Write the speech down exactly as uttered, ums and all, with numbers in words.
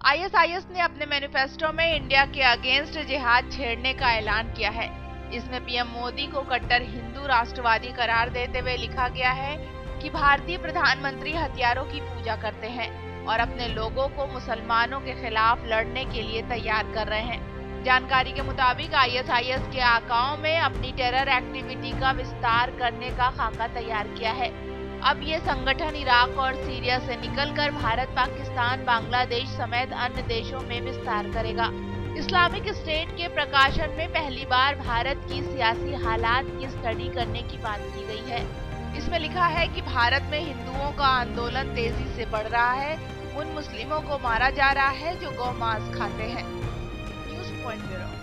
ISIS ने अपने manifesto में इंडिया के अगेंस्ट जिहाद छेड़ने का ऐलान किया है। इसमें पीएम मोदी को कट्टर हिंदू राष्ट्रवादी करार देते हुए लिखा गया है कि भारतीय प्रधानमंत्री हथियारों की पूजा करते हैं और अपने लोगों को मुसलमानों के खिलाफ लड़ने के लिए तैयार कर रहे हैं। जानकारी के मुताबिक आईएसआईएस के आकाओं में अपनी टेरर एक्टिविटी का विस्तार करने का खाका तैयार किया है। अब ये संगठन इराक और सीरिया से निकलकर भारत, पाकिस्तान, बांग्लादेश समेत अन्य देशों में विस्तार करेगा। इस्लामिक स्टेट के प्रकाशन में पहली बार भारत की सियासी हालात की स्टडी करने की बात की गई है। इसमें लिखा है कि भारत में हिंदुओं का आंदोलन तेजी से बढ़ रहा है, उन मुस्लिमों को मारा जा रहा है जो गौ मांस खाते हैं। News point bureau.